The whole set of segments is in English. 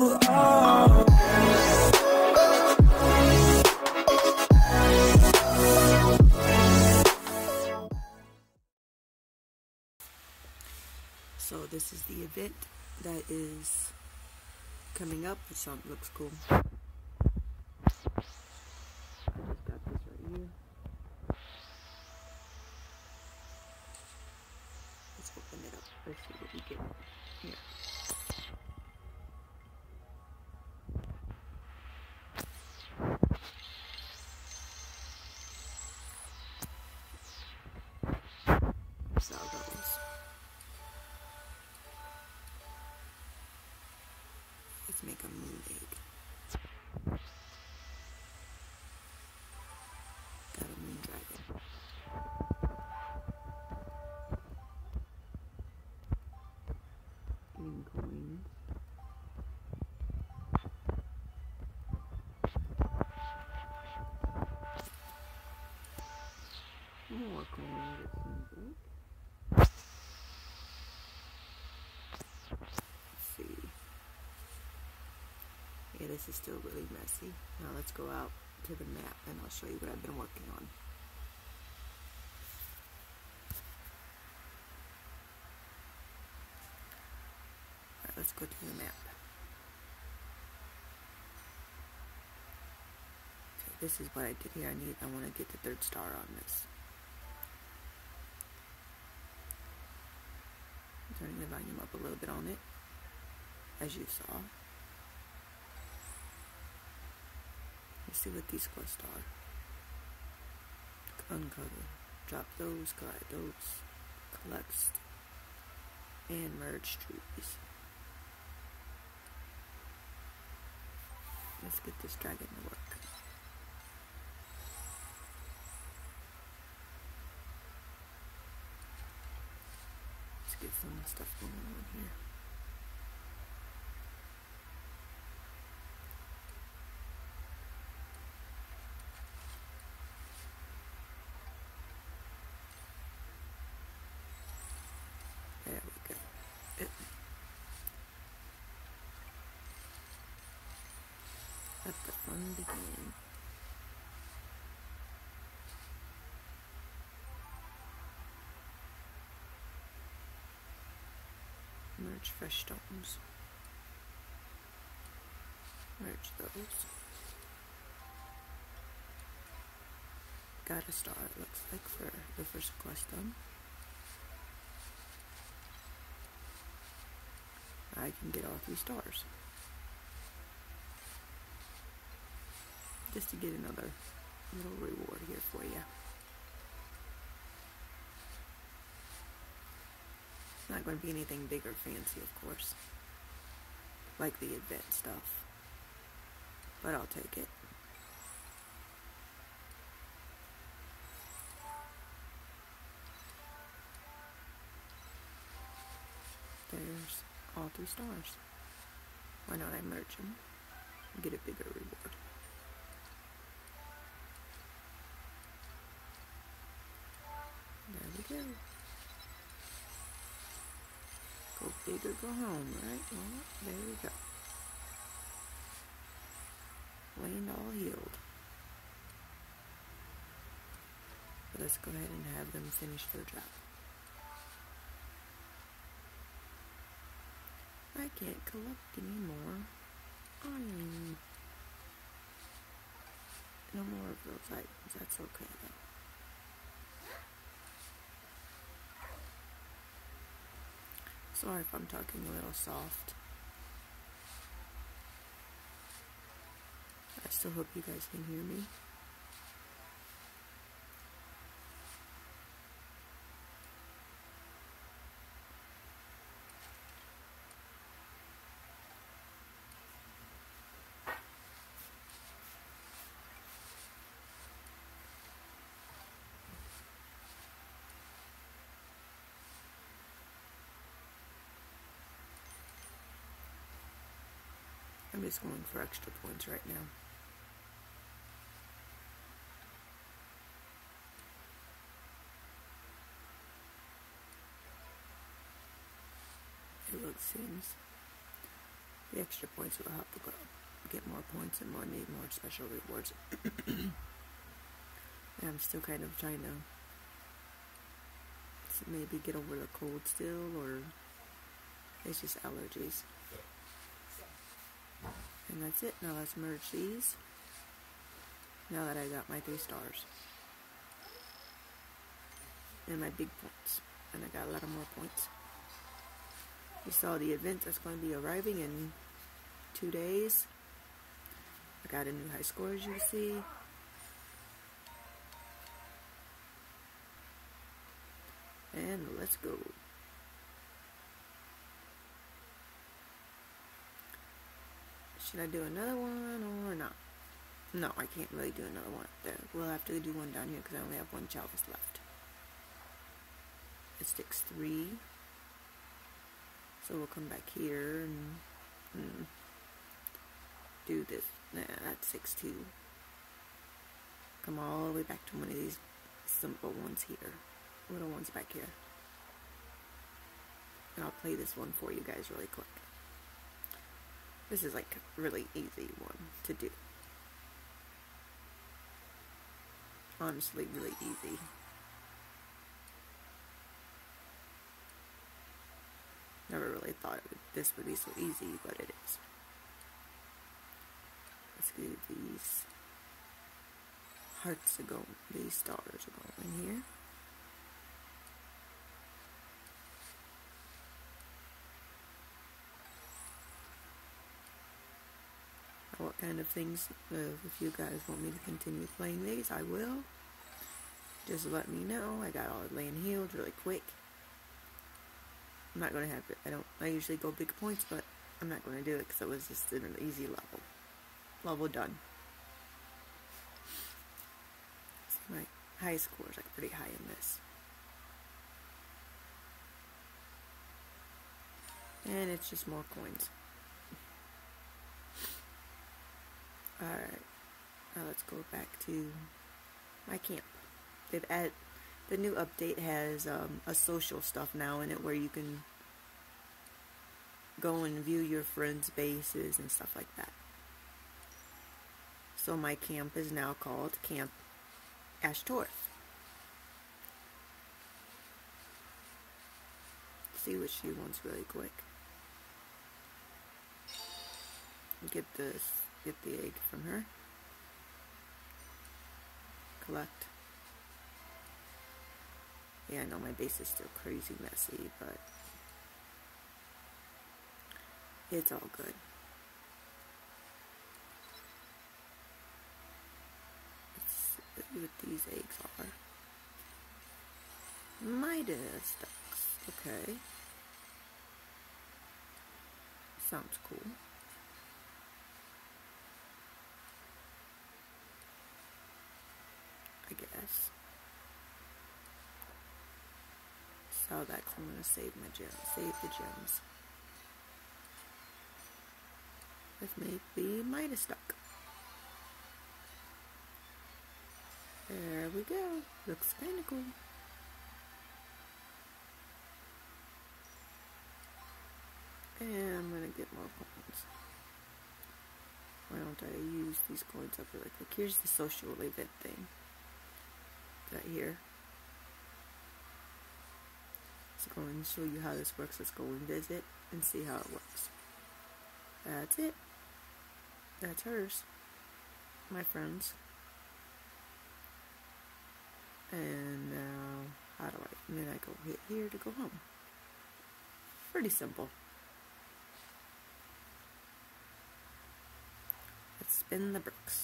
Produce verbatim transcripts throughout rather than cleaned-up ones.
So this is the event that is coming up, which sounds looks cool. I just got this right here. Let's open it up. Let's see what we get here. So those. Let's make a moon egg. Got a moon dragon. Getting coins. More coins, it seems like. Let's see. Yeah, this is still really messy. Now let's go out to the map and I'll show you what I've been working on. Alright, let's go to the map. Okay, this is what I did here. I need I want to get the third star on this. I'm turning the volume up a little bit on it, as you saw. Let's see what these quests are. Uncover. Drop those, collide those, collect, and merge trees. Let's get this dragon to work. Let's get some stuff going on here. There we go. It, let the fun begin. Merge fresh stones. Merge those. Got a star, it looks like, for the first quest done. I can get all three stars. Just to get another little reward here for you. It's not going to be anything big or fancy, of course, like the event stuff, but I'll take it. There's all three stars. Why not I merge them and get a bigger reward? There we go. Go big or go home, right? Well, there we go. Land all healed. But let's go ahead and have them finish their job. I can't collect anymore. iron. No more of those items. That's okay though. Sorry if I'm talking a little soft. I still hope you guys can hear me. I'm just going for extra points right now. It looks seems The extra points will help go get more points and money, more special rewards. And I'm still kind of trying to maybe get over the cold still, or it's just allergies. And that's it. Now let's merge these. Now that I got my three stars. And my big points. And I got a lot of more points. You saw the event that's going to be arriving in two days. I got a new high score, as you see. And let's go. Should I do another one or not? No, I can't really do another one up there. We'll have to do one down here because I only have one chalice left. It sticks three. So we'll come back here and, and do this. Nah, that's six two. Come all the way back to one of these simple ones here. Little ones back here. And I'll play this one for you guys really quick. This is like a really easy one to do. Honestly, really easy. Never really thought it would, this would be so easy, but it is. Let's do these hearts to go, these stars are going here. What kind of things, uh, if you guys want me to continue playing these, I will. Just let me know. I got all the land healed really quick. I'm not going to have it. I don't, I usually go big points, but I'm not going to do it because it was just an easy level. Level done. So my high score is like pretty high in this. And it's just more coins. Alright, now let's go back to my camp. They've added, the new update has um, a social stuff now in it where you can go and view your friends' bases and stuff like that. So my camp is now called Camp Ashtoreth. See what she wants really quick. Get this. Get the egg from her. Collect. Yeah, I know my base is still crazy messy, but it's all good. Let's see what these eggs are. Midas ducks. Okay. Sounds cool. I guess. So that's, I'm gonna save my gems. Save the gems. This may be Midas duck. There we go. Looks kinda cool. And I'm gonna get more coins. Why don't I use these coins up really quick? Here's the social event thing. Right here. Let's go and show you how this works. Let's go and visit and see how it works. That's it. That's hers. My friends. And now, how do I, and then I go hit here to go home. Pretty simple. Let's spin the bricks.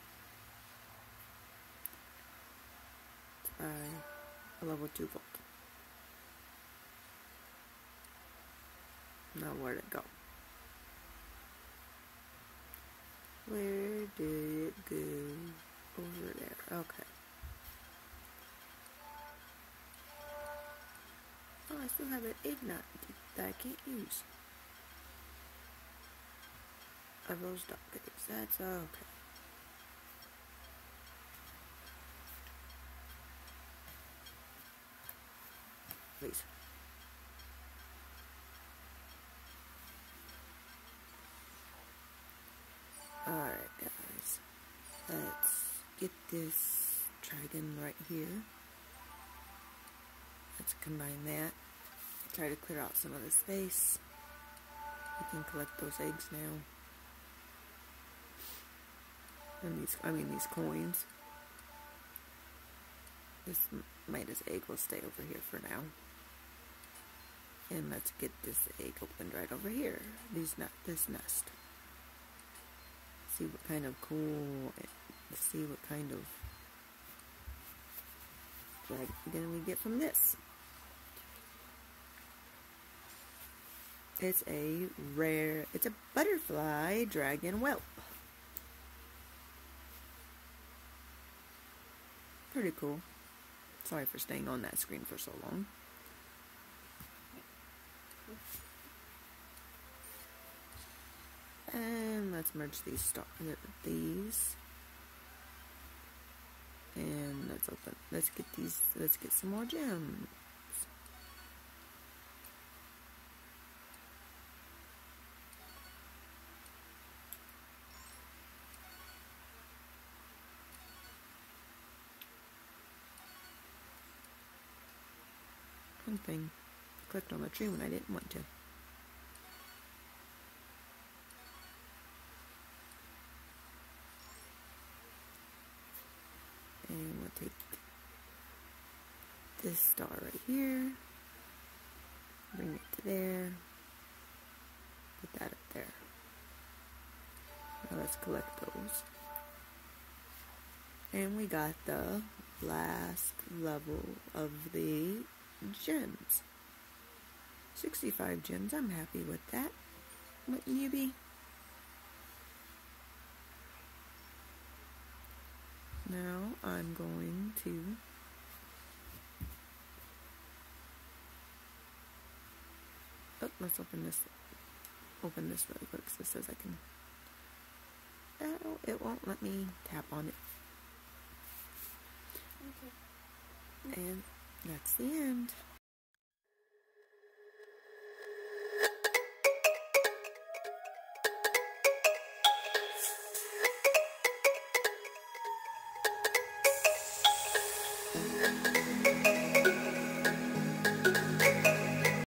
By a level two vault. Now where'd it go? Where did it go? Over there. Okay. Oh, I still have an ignite that I can't use. Of those duck eggs. That's okay. Please. eggs. Let's get this dragon right here. Let's combine that. Try to clear out some of the space. We can collect those eggs now. And these, I mean these coins. This Midas egg will stay over here for now. And let's get this egg opened right over here. These not this nest. See what kind of cool. See what kind of dragon we get from this. It's a rare. It's a butterfly dragon whelp. Pretty cool. Sorry for staying on that screen for so long. And let's merge these star these. And let's open let's get these let's get some more gems. One thing. I clicked on the tree when I didn't want to. And we'll take this star right here, bring it to there, put that up there. Now let's collect those. And we got the last level of the gems. sixty-five gems, I'm happy with that. Wouldn't you be? Now I'm going to oh, let's open this open this really quick so it says I can oh, it won't let me tap on it. Okay. And that's the end.